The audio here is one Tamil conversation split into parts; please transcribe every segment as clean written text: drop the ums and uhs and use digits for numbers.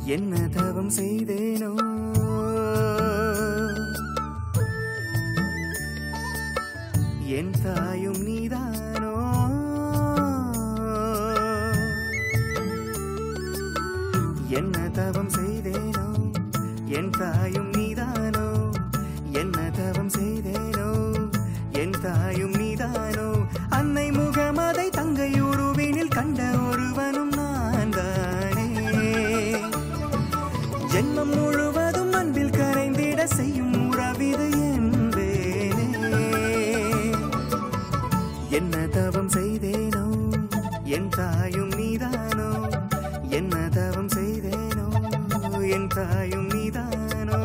என்ன தவம் செய்தேனோ என் தாயும் நீதானோ என்ன தவம் செய்தேனோ என் தாயும் நீதானோ என்ன தவம் செய்தேனோ என் தாயும் நீதானோ அன்னை முகமதை தங்கையுருவினில் கண்ட ஒருவனும் நான் தானே ஜென்மம் முழுவதும் அன்பில் கரைந்திட செய்யும் உறவிது என்பேனே என்ன தவம் செய்தேனோ என் தாயும் நீதானோ என்ன தவம் செய்தேனோ என் தாயும் நீதானோ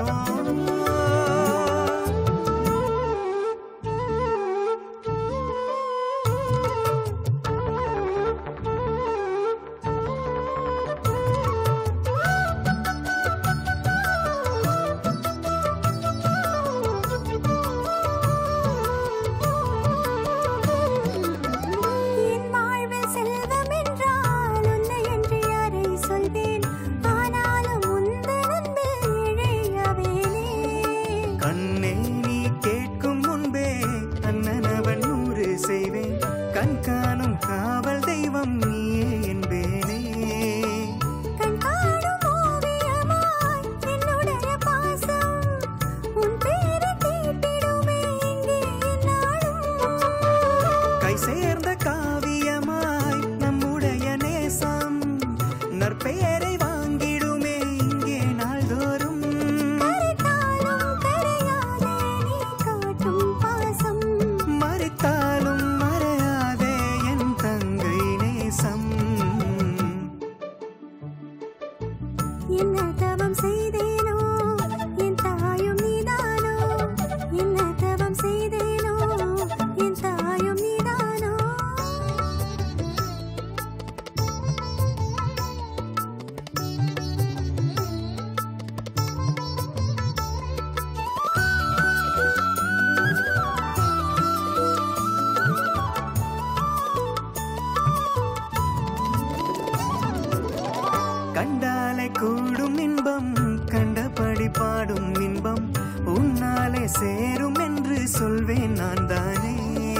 கண்டாலே கூடும் இன்பம் கண்டபடி பாடும் இன்பம் உன்னாலே சேரும் என்று சொல்வேன் நான் தானே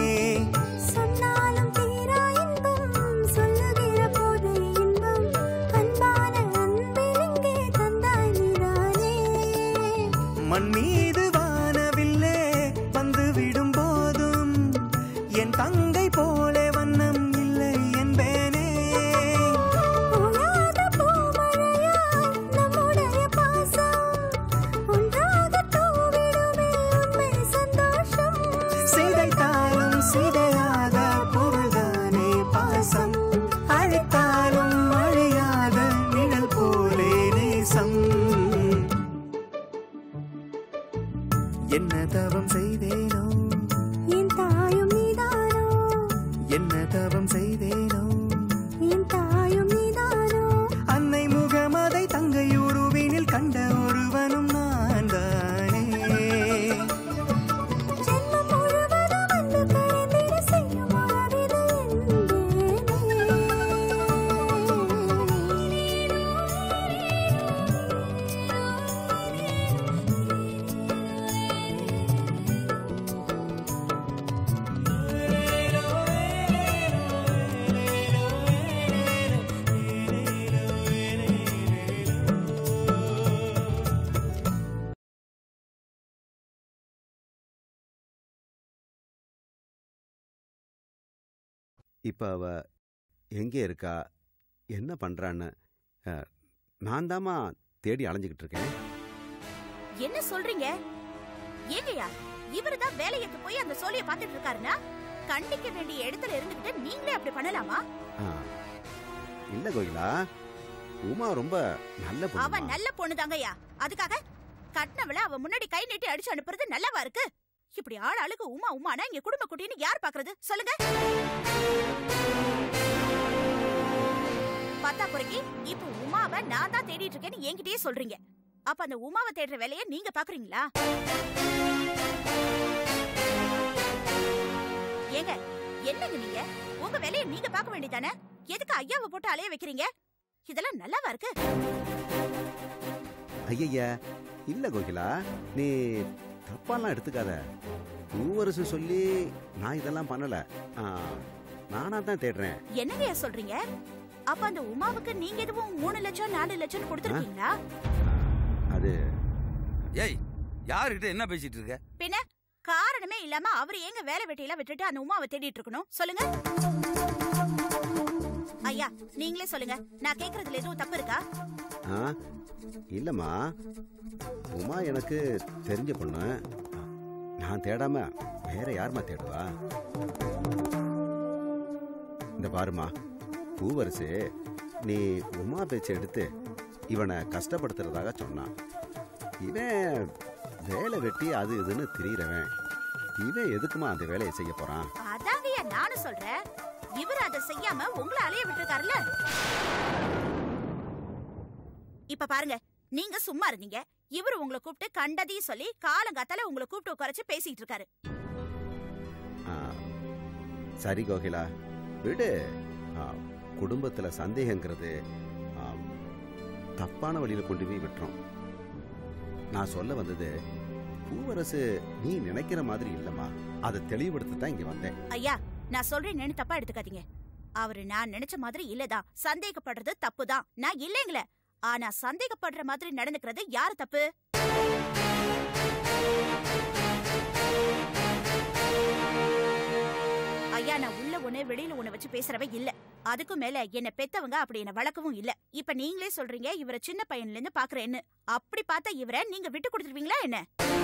சொன்னாலும் தீரா இன்பம் சொல்லுகிற போது இன்பம் அன்பான அன்பில் இங்கே தந்தாய் நீதானே மண் மீது வானவில்லே வந்து விடும் போதும் என் தங்கை போலே வண்ணம் இல்லை என்பேனே சிதையாத பொருள்தானே பாசம் அழைத்தாலும் அழியாத நிழல் போலே நேசம் என்ன தவம் செய்தேனோ என் தாயும் நீதானோ என்ன தவம் செய்தேனோ என் தாயும் நீதானோ அன்னை முகமதை தங்கையுருவினில் கண்ட ஒருவனும் நான் தானே இப்போ அவ எங்கே இருக்கா என்ன பண்ணுறான்னு நான் தாமா தேடி அலைஞ்சிக்கிட்டு இருக்கேன். என்ன சொல்றீங்க? ஏங்கய்யா இவரு தான் வேலைக்கு போய் அந்த சோழியை பார்த்துட்டு இருக்காருன்னா கண்டிக்க வேண்டிய இடத்துல இருந்துகிட்டு நீங்களே அப்படி பண்ணலாமா? இல்ல கோயிலா, உமா ரொம்ப நல்ல பொண்ணு. அவ நல்ல பொண்ணு தாங்கய்யா. அதுக்காக கட்டினவள அவ முன்னாடி கை நீட்டி அடிச்சு அனுப்புறது நல்லவா இருக்கு? இப்படி ஆளாளுக்கு உமா உமானா இங்க குடும்ப குட்டின்னு யார் பாக்குறது சொல்லுங்க? பத்தாக்குறைக்கு இப்ப உமாவை நான் தான் தேடிட்டு இருக்கேன்னு என்கிட்டயே சொல்றீங்க. அப்ப அந்த உமாவை தேடுற வேலையை நீங்க பாக்குறீங்களா? ஏங்க என்னங்க நீங்க உங்க வேலையை நீங்க பார்க்க வேண்டியதானே? எதுக்கு ஐயாவை போட்டு அலைய வைக்கிறீங்க? இதெல்லாம் நல்லாவா இருக்கு? ஐயா இல்ல கோகிலா, நீ தப்பாலாம் எடுத்துக்காத. பூவரசு சொல்லி நான் இதெல்லாம் பண்ணல. நானா தான் தேடுறேன். என்னங்கய்யா சொல்றீங்க? அப்ப அந்த உமாவுக்கு நீங்க எதுவும் 3 லட்சம் 4 லட்சம் கொடுத்துருக்கீங்களா? அது ஏய், யாருக்கிட்ட என்ன பேசிட்டு இருக்க? பின்ன காரணமே இல்லாம அவரு ஏங்க வேலை வெட்டியெல்லாம் விட்டுட்டு அந்த உமாவை தேடிட்டு இருக்கணும்? சொல்லுங்க ஐயா, நீங்களே சொல்லுங்க. நான் கேக்குறதுல எதுவும் தப்பு இருக்கா? இல்லம்மா, உமா எனக்கு தெரிஞ்ச பொண்ணு. நான் தேடாம வேற யாருமா தேடுவா? இந்த பாருமா பூவரசு, நீ உமா பேச்ச எடுத்து இவனை கஷ்டப்படுத்துறதாக சொன்னான். இவன் வேலை வெட்டி அது இதுன்னு திரியறவன். இவன் எதுக்குமா அந்த வேலையை செய்ய போறான்? அதாங்கய்யா நானும் சொல்றேன். இவர் அதை செய்யாம உங்களை அலைய விட்டுருக்காருல்ல. இப்ப பாருங்க, நீங்க சும்மா இருந்தீங்க. இவர் உங்களை கூப்பிட்டு கண்டதையும் சொல்லி காலங்காத்தால உங்களை கூப்பிட்டு உட்காரச்சு பேசிட்டு இருக்காரு. சரி கோகிலா, விடு. குடும்பத்துல சந்தேகங்கிறது தப்பான வழியில கொண்டு போய் விட்டுரும். நான் சொல்ல வந்தது, பூவரசு நீ நினைக்கிற மாதிரி இல்லம்மா. அதை தெளிவுபடுத்தத்தான் இங்க வந்தேன். ஐயா, நான் சொல்றேன்னு தப்பா எடுத்துக்காதீங்க. அவரு நான் நினைச்ச மாதிரி இல்லதான். சந்தேகப்படுறது தப்புதான், நான் இல்லைங்களே. ஆனா சந்தேகப்படுற மாதிரி நடந்துக்கிறது யாரு தப்பு? ஐயா, நான் உள்ள ஒண்ணு வெளியில ஒண்ணு வச்சு பேசுறவ இல்ல. அதுக்கும் மேல என்ன பெத்தவங்க அப்படி என்ன வளர்க்கவும் இல்ல. இப்ப நீங்களே சொல்றீங்க இவரை சின்ன பையன்ல இருந்து பாக்குறேன்னு. அப்படி பார்த்தா இவரை நீங்க விட்டு கொடுத்துருவீங்களா என்ன?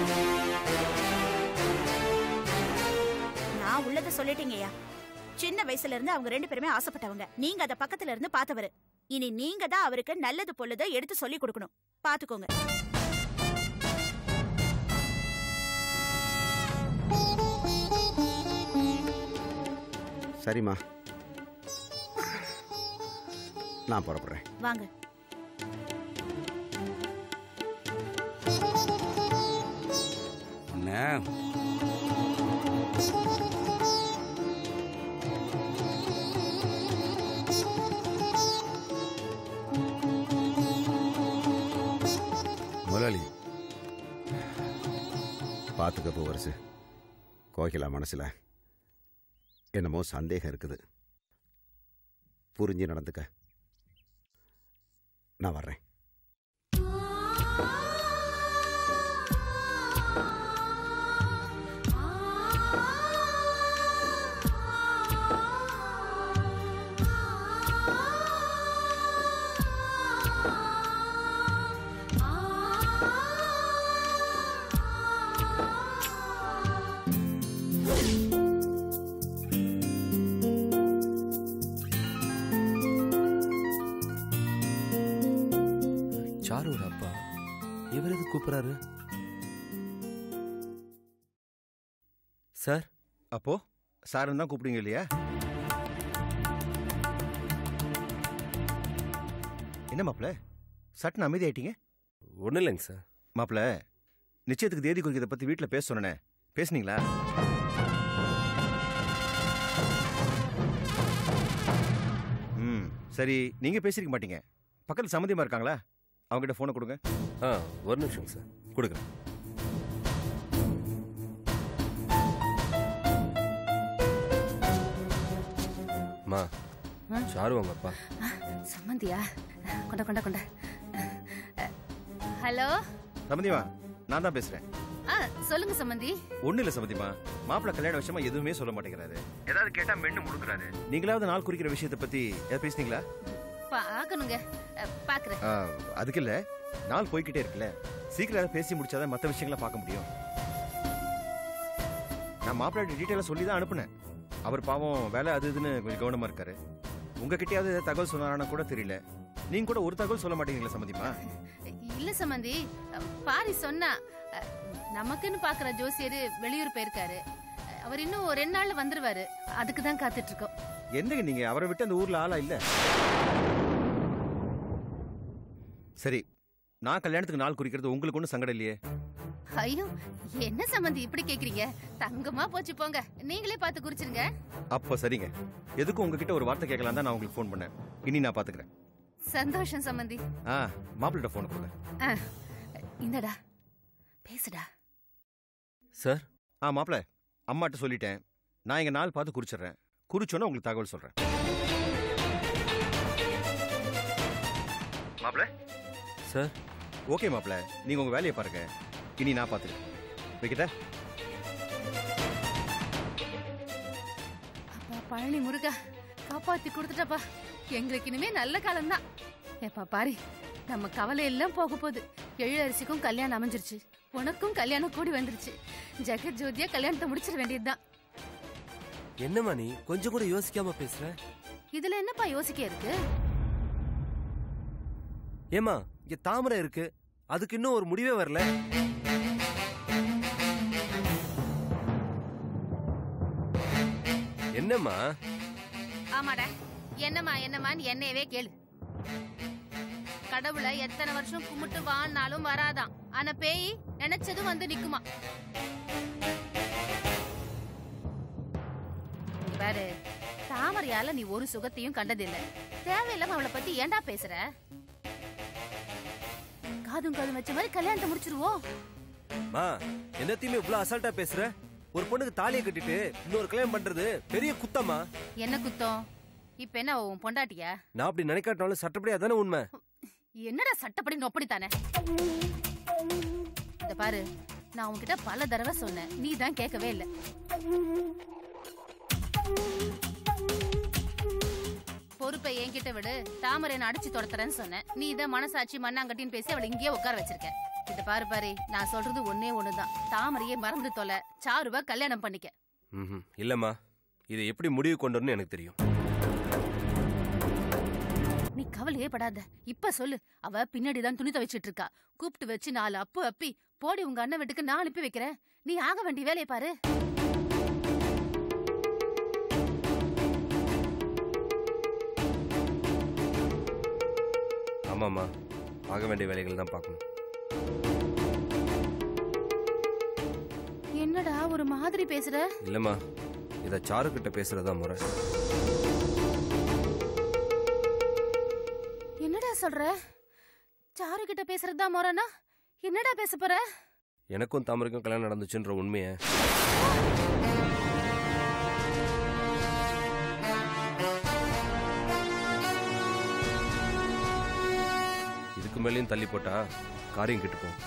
நான் உள்ளத சொல்லிட்டீங்கய்யா. சின்ன வயசுல இருந்து அவங்க 2 பேருமே ஆசைப்பட்டவங்க. நீங்க அத பக்கத்துல இருந்து பார்த்தவரு. இனி நீங்க தான் அவருக்கு நல்லது பொழுது எடுத்து சொல்லி கொடுக்கணும். பாத்துக்கோங்க. சரிம்மா, நான் புறப்படுறேன். வாங்க. முதலாளி, பார்த்துக்க பூவரசு. கோகிலா மனசுல என்னமோ சந்தேகம் இருக்குது. புரிஞ்சு நடந்துக்க. நான் வர்றேன். சாருவோட அப்பா இவர் எது கூப்பிடுறாரு? சார், அப்போ சாருன்னு தான் கூப்பிடுங்க இல்லையா? என்ன மாப்பிள்ள, சட்டுன்னு அமைதி ஆயிட்டீங்க? ஒன்றும் இல்லைங்க சார். மாப்பிள்ள, நிச்சயத்துக்கு தேதி குறிக்கிறத பத்தி வீட்டில் பேச சொன்னேனே, பேசுனீங்களா? சரி, நீங்க பேசிருக்க மாட்டீங்க. பக்கத்தில் சம்மதியமா இருக்காங்களா? அவங்ககிட்ட போனை கொடுங்க. ஒரு நிமிஷம் சார், கொடுக்குறேன். மா, சாரு அவங்க அப்பா. சம்மந்தியா? கொண்ட கொண்ட கொண்ட. ஹலோ சம்மந்திமா, நான் தான் பேசுறேன். சொல்லுங்க சம்மந்தி. ஒண்ணு இல்ல சம்மந்திமா, மாப்பிள்ள கல்யாண விஷயமா எதுவுமே சொல்ல மாட்டேங்கிறாரு. ஏதாவது கேட்டா மென்னு முடுக்குறாரு. நீங்களாவது நாள் குறிக்கிற விஷயத்தை பத்தி ஏதாவது பேசுனீங்களா? பாக்கணுங்க, பாக்குறேன். அதுக்கு இல்ல, நாள் போய்கிட்டே இருக்குல்ல, சீக்கிரம் பேசி முடிச்சாதான் மற்ற விஷயங்களை பார்க்க முடியும். நான் மாப்பிள்ளை டீட்டெயிலா சொல்லி தான் அனுப்புனேன். அவர் பாவம் வேலை அது இதுன்னு கொஞ்சம் கவனமா இருக்காரு. உங்ககிட்டயாவது தகவல் சொன்னாரானா கூட தெரியல. நீங்க கூட ஒரு தகவல் சொல்ல மாட்டீங்களா சம்மந்திமா? இல்ல சம்மந்தி, பாரி சொன்னா நமக்குன்னு பாக்குற ஜோசியர் வெளியூர் போயிருக்காரு. அவர் இன்னும் 2 நாள்ல வந்துருவாரு. அதுக்கு தான் காத்துட்டு இருக்கோம். என்னங்க நீங்க அவரை விட்டு அந்த ஊர்ல ஆளா இல்ல? சரி, நான் கல்யாணத்துக்கு நாள் குறிக்கிறது உங்களுக்கு ஒன்றும் சங்கடம் இல்லையே? ஐயோ, என்ன சம்மந்தி இப்படி கேக்குறீங்க? தங்கமா போச்சு போங்க, நீங்களே பார்த்து குறிச்சிருங்க. அப்ப சரிங்க, எதுக்கும் உங்ககிட்ட ஒரு வார்த்தை கேட்கலாம் தான் நான் உங்களுக்கு ஃபோன் பண்ணேன். இனி நான் பாத்துக்கிறேன். சந்தோஷம் சம்மந்தி. மாப்பிள்ளிட்ட ஃபோன் கொடுங்க. இந்தடா பேசுடா. சார் மாப்பிள அம்மாட்ட சொல்லிட்டேன். நான் இங்க நாள் பார்த்து குறிச்சிடுறேன். குறிச்சோன்னா உங்களுக்கு தகவல் சொல்றேன். மாப்பிள சார். ஓகே மாப்பிள, நீங்க உங்க வேலையை பாருங்க. இனி நான் பார்த்துக்கிறேன். வைக்கிட்ட. அப்பா பழனி முருகா, காப்பாத்தி கொடுத்துட்டப்பா. எங்களுக்கு இனிமே நல்ல காலம்தான். ஏப்பா பாரி, நம்ம கவலை எல்லாம் போக போகுது. எழிலரசிக்கும் கல்யாணம் அமைஞ்சிருச்சு, உனக்கும் கல்யாணம் கூடி வந்துருச்சு. ஜெகத் ஜோதியா கல்யாணத்தை முடிச்சிட வேண்டியதுதான். என்னம்மா நீ கொஞ்சம் கூட யோசிக்காம பேசுற? இதுல என்னப்பா யோசிக்க இருக்கு? ஏமா இங்க தாமரை இருக்கு, அதுக்கு இன்னும் ஒரு முடிவே வரல. என்னம்மா? ஆமாடா, என்னமான்னு என்னையவே கேளு. கடவுளை எத்தனை வருஷம் கும்பிட்டு வாழ்னாலும் வராதான். ஆனா பேய் நினைச்சதும் வந்து நிக்குமா. பாரு, தாமரையால நீ ஒரு சுகத்தையும் கண்டதில்லை. தேவையில்லாம அவளை பத்தி ஏன்டா பேசுற? காதும் வச்ச மாதிரி கல்யாணத்தை முடிச்சிருவோம். என்னத்தையுமே இவ்வளவு அசால்ட்டா பேசுற? ஒரு பொண்ணுக்கு தாலியை கட்டிட்டு இன்னொரு கல்யாணம் பண்றது பெரிய குத்தமா? என்ன குத்தம்? இப்ப என்ன உன் பொண்டாட்டியா? நான் அப்படி நினைக்காட்டாலும் சட்டப்படி அதானே உண்மை. என்னடா சட்டப்படி நொப்படித்தானே? இத பாரு, நான் உன்கிட்ட பல தடவை சொன்னேன், நீ தான் கேட்கவே இல்லை. பொறுப்பை என்கிட்ட விடு, தாமரை அடிச்சு தொடத்துறேன்னு சொன்னேன். நீ இதான் மனசாட்சி மண்ணாங்கட்டின்னு பேசி அவளை இங்கேயே உட்கார வச்சிருக்க. இத பாரு, நான் சொல்றது ஒன்னே ஒண்ணுதான். தாமரையே மறந்து தொலை, சாருவா கல்யாணம் பண்ணிக்க. இல்லம்மா, இதை எப்படி முடிவு கொண்டு எனக்கு தெரியும். நீ கவலையே படாத. இப்ப சொல்லு, அவ பின்னாடிதான் துணி துவைச்சிட்டு இருக்கா. கூப்பிட்டு வச்சு 4 அப்பு அப்பி போடி உங்க அண்ணன் வீட்டுக்கு நான் அனுப்பி வைக்கிறேன். நீ ஆக வேண்டிய வேலையை பாரு. ஆமாம்மா, ஆக வேண்டிய வேலைகள் தான் பார்க்கணும். என்னடா ஒரு மாதிரி பேசுற? இல்லம்மா, இத சாரு கிட்ட பேசுறதா முறை. என்னடா சொல்ற? சாரு கிட்ட பேசுறதா முறைனா என்னடா பேச போற? எனக்கும் தாமரைக்கும் கல்யாணம் நடந்துச்சுன்ற உண்மையை இதுக்கு மேலேயும் தள்ளி போட்டா காரியம் கிட்டு போகும்.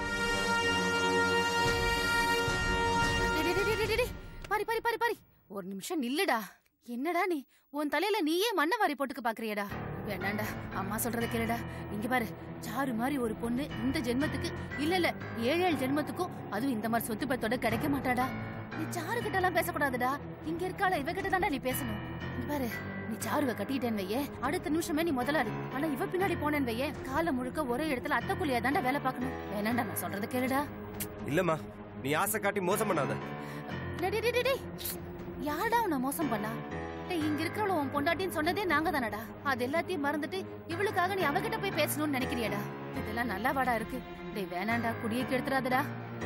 பாரி, ஒரு நிமிஷம் நில்லுடா. என்னடா நீ உன் தலையில நீயே மண்ணை வாரி போட்டுக்க பாக்குறியடா? வேண்டாண்டா, அம்மா சொல்றத கேளுடா. இங்க பாரு, சாரு மாதிரி ஒரு பொண்ணு இந்த ஜென்மத்துக்கு இல்ல 7 ஜென்மத்துக்கும், அதுவும் இந்த மாதிரி சொத்து பத்தோட கிடைக்க மாட்டாடா. நீ சாரு கிட்ட எல்லாம் பேசக்கூடாதுடா. இங்க இருக்காள இவகிட்ட தாண்டா நீ பேசணும். இங்க பாரு, நீ சாருவை கட்டிட்டேன்னு வையே, அடுத்த நிமிஷமே நீ முதலாளி. ஆனா இவ பின்னாடி போனேன்னு வையே, காலை முழுக்க ஒரே இடத்துல அத்தை கூலியா தாண்டா வேலை பார்க்கணும். வேணாண்டா, நான் சொல்றத கேளுடா. இல்லம்மா, நீ ஆசை காட்டி மோசம் பண்ணாத. யாரடா உன்னை மோசம் பண்ணா? இங்க இருக்கிறவள உன் பொண்டாட்டின்னு சொன்னதே நாங்க தானடா. அது எல்லாத்தையும் மறந்துட்டு இவளுக்காக நீ அவகிட்ட போய் பேசணும்னு நினைக்கிறியடா? இதெல்லாம் நல்லா வாடா இருக்கு. டேய் வேணாண்டா, குடியே கெடுத்துறாதடா.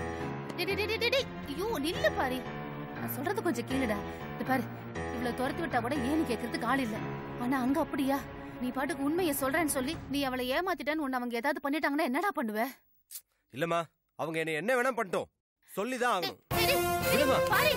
ஐயோ நில்லு பாரி, நான் சொல்றது கொஞ்சம் கேளுடா. இது பாரு, இவ்வளவு துரத்து விட்டா கூட ஏன்னு கேட்கறதுக்கு ஆள் இல்ல. ஆனா அங்க அப்படியா? நீ பாட்டுக்கு உண்மையை சொல்றேன்னு சொல்லி நீ அவளை ஏமாத்திட்டான்னு உன்னை அவங்க ஏதாவது பண்ணிட்டாங்கன்னா என்னடா பண்ணுவ? இல்லம்மா, அவங்க என்ன வேணா பண்ணிட்டோம், சொல்லிதான் ஆகணும். பாரி,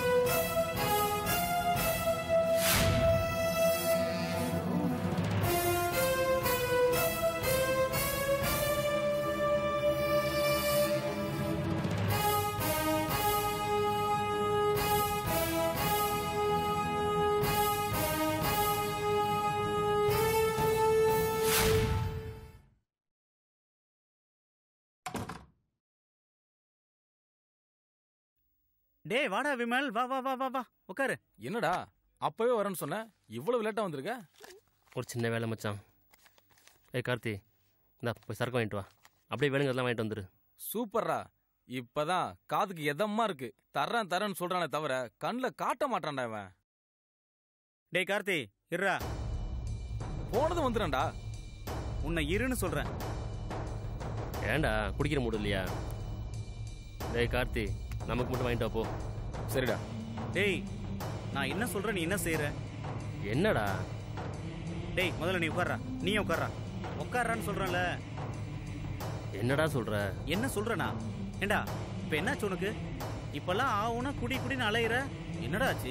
டேய் வாடா விமல், வா வா வா வா வா உட்காரு. என்னடா அப்பவே வரேன்னு சொன்ன, இவ்வளவு லேட்டா வந்திருக்க? ஒரு சின்ன வேலை மச்சான். கார்த்தி, இந்தா போய் சரக்கு வாங்கிட்டு வா. அப்படியே வேணுங்கிறதெல்லாம் வாங்கிட்டு வந்துரு. சூப்பர்ரா, இப்பதான் காதுக்கு எதமா இருக்கு. தரேன்னு சொல்றானே தவிர கண்ணில் காட்ட மாட்டான்டா இவன். டேய் கார்த்தி, இருடா. போனது வந்துடும்டா. உன்னை இருன்னு சொல்றேன். ஏண்டா குடிக்கிற மூடு இல்லையா? டேய் கார்த்தி, நமக்கு மட்டும் வாங்கிட்டு வா போ. சரிடா. டேய், நான் என்ன சொல்றேன், நீ என்ன செய்யற? என்னடா? டேய் முதல்ல நீ உட்கார்றா. நீ உட்கார்றான்னு சொல்றேன்ல. என்னடா சொல்ற? என்ன சொல்றனா? ஏண்டா இப்ப என்னாச்சு உனக்கு? இப்பெல்லாம் ஆவுனா குடி குடின்னு அலையிற. என்னடா ஆச்சு?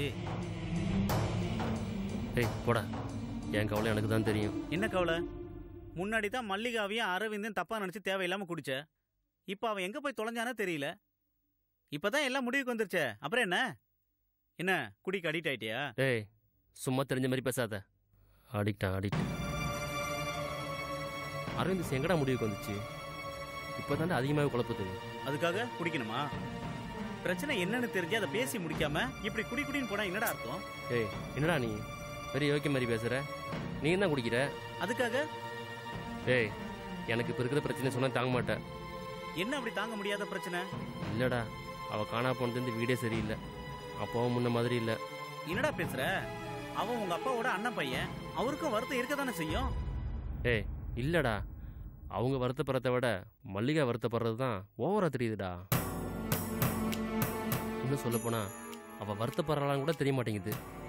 ஏய் போடா, என் கவலை எனக்கு தான் தெரியும். என்ன கவலை? முன்னாடி தான் மல்லிகாவையும் அரவிந்தையும் தப்பா நினைச்சு தேவையில்லாம குடிச்ச. இப்ப அவன் எங்க போய் தொலைஞ்சானே தெரியல. இப்பதான் எல்லாம் முடிவுக்கு வந்துருச்சே, அப்புறம் என்ன? என்ன குடிக்கு அடிக்ட் ஆயிட்டியா? ஏய் சும்மா தெரிஞ்ச மாதிரி பேசாத. அடிக்ட். அரவிந்த் எங்கடா முடிவுக்கு வந்துச்சு? இப்போதாண்டா அதிகமாகவே குழப்பது. அதுக்காக குடிக்கணுமா? பிரச்சனை என்னன்னு தெரிஞ்சு அதை பேசி முடிக்காம இப்படி குடி குடின்னு போனா என்னடா அர்த்தம்? ஏய் என்னடா நீ பெரிய யோக்கிய மாதிரி பேசுற? நீ என்ன குடிக்கிற? அதுக்காக? ஏய் எனக்கு இப்போ இருக்கிற பிரச்சனை சொன்னா தாங்க மாட்டேன். என்ன அப்படி தாங்க முடியாத பிரச்சனை? இல்லடா, அவ காணா போனது வீடே சரியில்லை. அப்பாவும் முன்ன மாதிரி இல்லை. என்னடா பேசுற? அவன் உங்க அப்பாவோட அண்ணன் பையன், அவருக்கும் வருத்தம் இருக்க தானே செய்யும். ஏய் இல்லடா, அவங்க வருத்தப்படுறத விட மல்லிகா வருத்தப்படுறது தான் ஓவரா தெரியுதுடா. இன்னும் சொல்ல போனா அவ வருத்தப்படுறாளான்னு கூட தெரிய மாட்டேங்குது.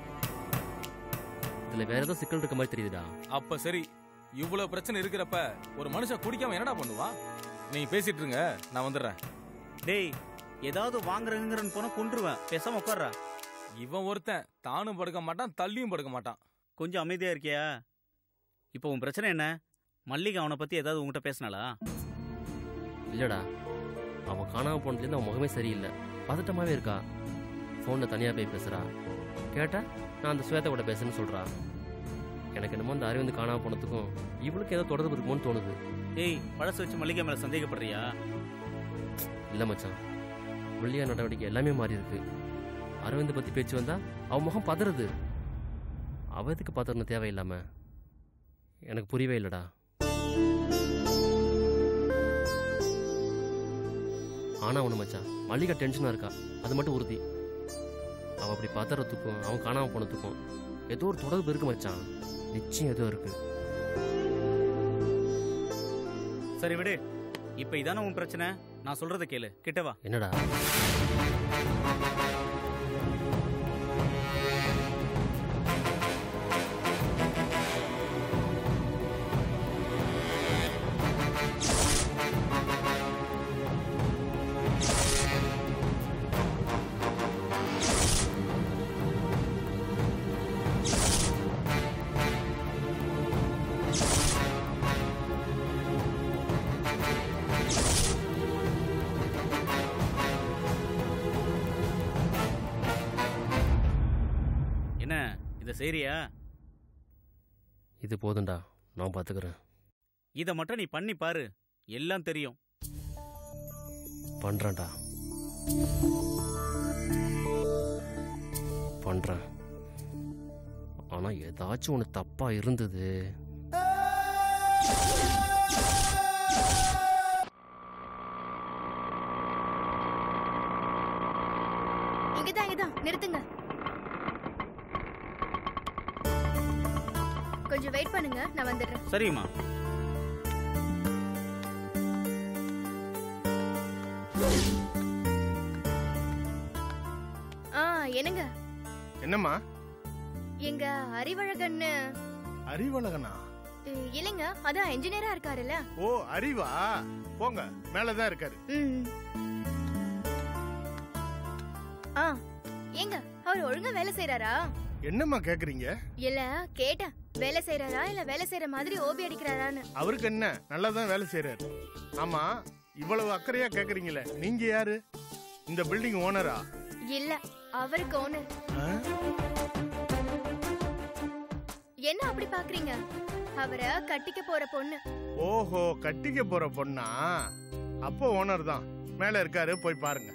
இதுல வேற ஏதோ சிக்கல் இருக்க மாதிரி தெரியுதுடா. அப்ப சரி, இவ்வளவு பிரச்சனை இருக்கிறப்ப ஒரு மனுஷன் குடிக்காம என்னடா பண்ணுவா? நீங்க பேசிட்டு இருங்க, நான் வந்துடுறேன். டேய் ஏதாவது வாங்குறேங்கிறன்னு போனா கொன்றுவேன், பேசாம உட்கார்றா. இவன் ஒருத்தன் தானும் படுக்க மாட்டான், தள்ளியும் படுக்க மாட்டான். கொஞ்சம் அமைதியா இருக்கியா? இப்போ உன் பிரச்சனை என்ன? மல்லிகா அவனை பத்தி ஏதாவது உங்ககிட்ட பேசினாளா? இல்லடா, அவன் காணாம போனதுலேருந்து அவன் முகமே சரியில்லை, பதட்டமாவே இருக்கா. ஃபோனில் தனியாக போய் பேசுகிறா. கேட்டா நான் அந்த ஸ்வேதா கூட பேசுன்னு சொல்கிறா. எனக்கு என்னமோ அந்த அரவிந்த் காணாம போனதுக்கும் இவளுக்கு ஏதோ தொடர்பு இருக்குமோன்னு தோணுது. ஏய் பழசு வச்சு மல்லிகா மேலே சந்தேகப்படுறியா? இல்லை மச்சான், மல்லிகா நடவடிக்கை எல்லாமே மாறி இருக்கு. அரவிந்த் பற்றி பேச்சு வந்தா அவன் முகம் பதறது. அவ எதுக்கு பதறணும் தேவையில்லாம? எனக்கு புரியவே இல்லைடா. ஆனா ஒண்ணு மச்சான், மல்லிகா டென்ஷனா இருக்கா, அது மட்டும் உறுதி. அவன் அப்படி பதறதுக்கும் அவன் காணாம போனதுக்கும் ஏதோ ஒரு தொடர்பு இருக்கு மச்சான், நிச்சயம் ஏதோ இருக்கு. சரி விடு, இப்ப இதான உன் பிரச்சனை. நான் சொல்றத கேளு, கிட்டவா. என்னடா? சரியா? இது போதும்டா, நான் பாத்துக்கிறேன். இத மட்டும் நீ பண்ணி பாரு, எல்லாம் தெரியும். பண்றேன்டா, பண்றேன். ஆனா ஏதாச்சும் ஒண்ணு தப்பா இருந்தது. இங்கதான் நிறுத்துங்க. கொஞ்சம் வெயிட் பண்ணுங்க, நான் வந்துடுறேன். சரிம்மா. என்னங்க? என்னம்மா? எங்க அறிவழகன்னு. அறிவழகனா? இல்லைங்க, அதான் இன்ஜினியரா இருக்காருல்ல. ஓ அறிவா? போங்க, மேலதான் இருக்காரு. ஏங்க அவர் ஒழுங்கா வேலை செய்யறாரா? என்னம்மா கேக்குறீங்க? இல்ல கேட்டேன், வேலை செய்யறாரா இல்ல வேலை செய்யற மாதிரி ஓபி அடிக்கிறாரான்னு. அவருக்கு என்ன, நல்லாதான் வேலை செய்யறாரு. ஆமா, இவ்வளவு அக்கறையா கேக்குறீங்களே, நீங்க யாரு? இந்த பில்டிங் ஓனரா? இல்ல, அவருக்கு ஓனர். என்ன அப்படி பாக்குறீங்க? அவரை கட்டிக்க போற பொண்ணு. ஓஹோ, கட்டிக்க போற பொண்ணா? அப்போ ஓனர் தான், மேல இருக்காரு, போய் பாருங்க.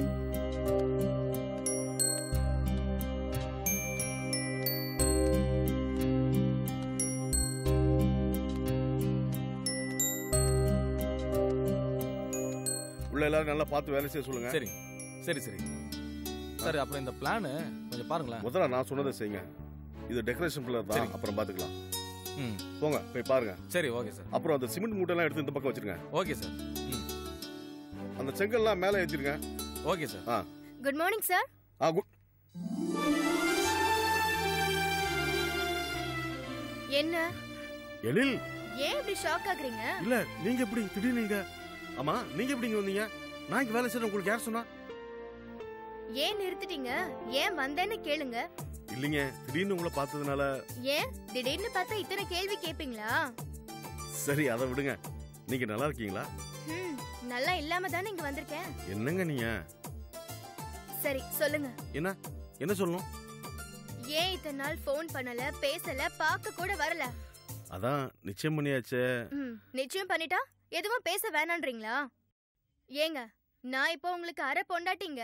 உள்ள எல்லாரும் நல்லா பார்த்து வேலை செய்ய சொல்லுங்க. சரி சரி சரி சார். அப்புறம் இந்த பிளான் கொஞ்சம் பாருங்களேன். முதல்ல நான் சொன்னதை செய்யுங்க. இது டெக்கரேஷன் பிளான் தான், அப்புறம் பாத்துக்கலாம். போங்க போய் பாருங்க. சரி ஓகே சார். அப்புறம் அந்த சிமெண்ட் மூட்டை எல்லாம் எடுத்து இந்த பக்கம் வச்சிருங்க. Okay sir. அந்த செங்கல்லாம் மேலே ஏத்திருங்க. Okay sir. Good morning sir. Good. என்ன எழில், ஏன் இப்படி ஷாக் ஆகுறீங்க? இல்ல நீங்க எப்படி திடீர்னு ஆமா நீங்க எப்படி இங்க வந்தீங்க? நான் இங்க வேலை செய்யறேன், உங்களுக்கு யார் சொன்னா? ஏன் நிறுத்திட்டீங்க? ஏன் வந்தேன்னு கேளுங்க. இல்லைங்க, திடீர்னு உங்களை பார்த்ததுனால. ஏன் திடீர்னு பார்த்தா இத்தனை கேள்வி கேப்பீங்களா? சரி அதை விடுங்க. நீங்க நல்லா இருக்கீங்களா? நல்லா இல்லாம தானே இங்க வந்திருக்கேன். என்னங்க நீங்க? சரி சொல்லுங்க. என்ன சொல்லணும்? ஏன் இத்தனை நாள் போன் பண்ணல, பேசல, பார்க்க கூட வரல? அதான் நிச்சயம் பண்ணியாச்சே. நிச்சயம் பண்ணிட்டா எதுவும் பேச வேணான்றீங்களா? ஏங்க நான் இப்போ உங்களுக்கு அரை பொண்டாட்டிங்க.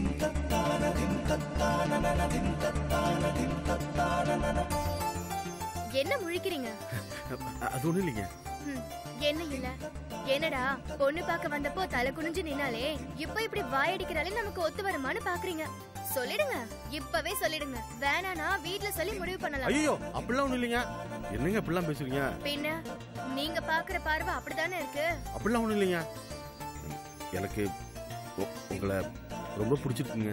என்ன முழிக்கிறீங்க? அது ஒண்ணு இல்லைங்க. என்ன இல்ல? என்னடா பொண்ணு பார்க்க வந்தப்போ தலை குனிஞ்சு நின்னாலே இப்ப இப்படி வாயடிக்கிறாலே நமக்கு ஒத்து வருமானு பாக்குறீங்க? சொல்லிடுங்க, இப்பவே சொல்லிடுங்க. வேணானா வீட்ல சொல்லி முடிவு பண்ணலாம். ஐயோ அப்படிலாம் ஒண்ணு இல்லைங்க. என்னங்க அப்படிலாம் பேசுறீங்க? பின்ன நீங்க பாக்குற பார்வை அப்படிதானே இருக்கு. அப்படிலாம் ஒண்ணு இல்லைங்க. எனக்கு உங்களை ரொம்ப பிடிச்சிருக்குங்க.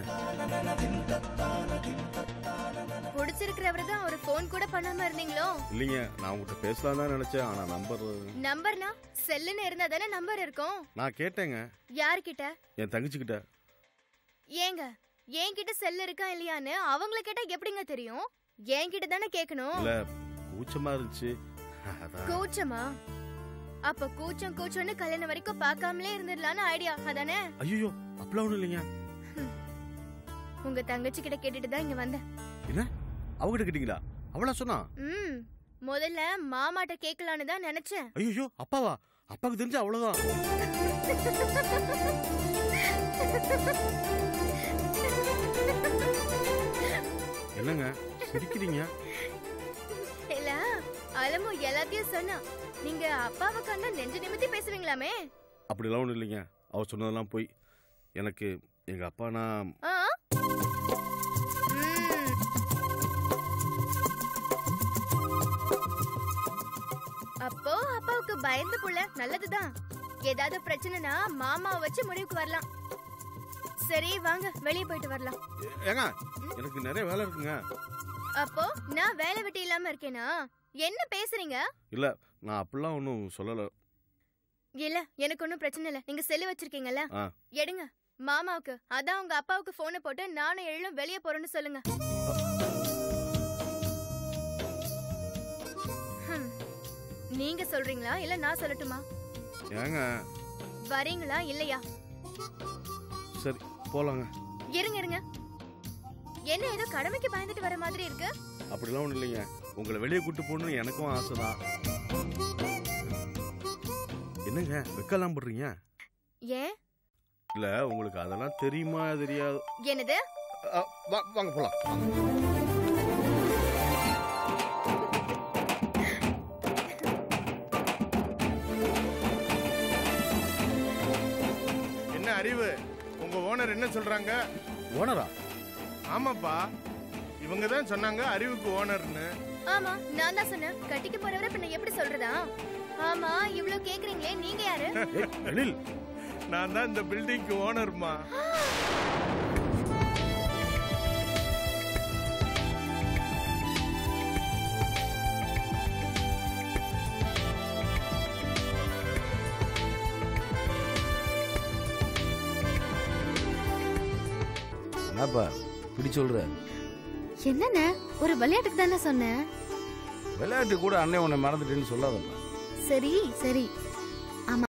பிடிச்சிருக்கிறவரு தான் ஒரு போன் கூட பண்ணாம இருந்தீங்களோ? இல்லைங்க, நான் உங்ககிட்ட பேசலாம் தான் நினைச்சேன். ஆனா நம்பர்னா செல்லுன்னு இருந்தா தானே நம்பர் இருக்கும். நான் கேட்டேங்க. யார்கிட்ட? என் தங்கச்சி கிட்ட. ஏங்க என்கிட்ட செல்லு இருக்கா இல்லையான்னு அவங்கள கேட்டா எப்படிங்க தெரியும்? என்கிட்ட தானே கேட்கணும். இல்ல கூச்சமா இருந்துச்சு. கூச்சமா? அப்ப கூச்சம்னு கல்யாணம் வரைக்கும் பார்க்காமலே இருந்துடலான்னு ஐடியா அதானே? ஐயோ அப்படிலாம் ஒண்ணும் இல்லைங்க. உங்க தங்கச்சி கிட்ட கேட்டுட்டு தான் இங்க வந்தேன். என்ன அவகிட்ட கேட்டீங்களா? அவளா சொன்னா? முதல்ல மாமாட்ட கேட்கலான்னு தான் நினைச்சேன். ஐயோ அப்பாவா? அப்பாக்கு தெரிஞ்சா அவ்வளவுதான். என்னங்க சிரிக்கிறீங்க? இல்ல அலமு எல்லாத்தையும் சொன்னா. நீங்க அப்பாவை கண்டா நெஞ்சு நிமித்தி பேசுவீங்களாமே? அப்படிலாம் ஒண்ணும் இல்லைங்க. அவ சொன்னதெல்லாம் போய். எனக்கு எங்க அப்பா நான் அப்போ அப்பாவுக்கு பயந்து புள்ள நல்லதுதான். ஏதாவது பிரச்சனைனா மாமாவை வச்சு முடிவுக்கு வரலாம். சரி வாங்க வெளியே போயிட்டு வரலாம். ஏங்க எனக்கு நிறைய வேலை இருக்குங்க. அப்போ நான் வேலை வெட்டி இல்லாம இருக்கேனா? என்ன பேசுறீங்க? இல்ல நான் அப்படிலாம் ஒன்னும் சொல்லல. இல்ல எனக்கு ஒன்னும் பிரச்சனை இல்ல. நீங்க செல்லு வச்சிருக்கீங்கல்ல, எடுங்க. மாமாவுக்கு அதான் உங்க அப்பாவுக்கு போனை போட்டு நானும் எழும் வெளியே போறேன்னு சொல்லுங்க. நீங்க சொல்றீங்களா இல்ல நான் சொல்லட்டுமா? ஏங்க வரீங்களா இல்லையா? சரி போலாங்க. இருங்க. என்ன ஏதோ கடமைக்கு பயந்துட்டு வர மாதிரி இருக்கு? அப்படிலாம் ஒண்ணு இல்லைங்க. உங்களை வெளியே கூட்டு போகணும்னு எனக்கும் ஆசைதான். என்னங்க வெக்கலாம் பண்றீங்க? ஏன்? இல்ல உங்களுக்கு அதெல்லாம் தெரியுமா தெரியாது? என்னது? வாங்க போலாம். என்ன அறிவு, உங்க ஓனர் என்ன சொல்றாங்க? ஓனரா? ஆமாப்பா, இவங்க தான் சொன்னாங்க அறிவுக்கு ஓனர்னு. ஆமா நான் தான் சொன்னேன். கட்டிக்கு போறவரை பின்ன எப்படி சொல்றதா? ஆமா இவ்ளோ கேக்குறீங்களே, நீங்க யாரு? அனில், நான் தான் இந்த பில்டிங்க்கு ஓனர்மா. என்னப்பா இப்படி சொல்ற? என்னண்ணே ஒரு விளையாட்டுக்கு தானே சொன்னேன். விளையாட்டு கூட அண்ணன் உன்னை மறந்துட்டேன்னு சொல்லாதப்பா. சரி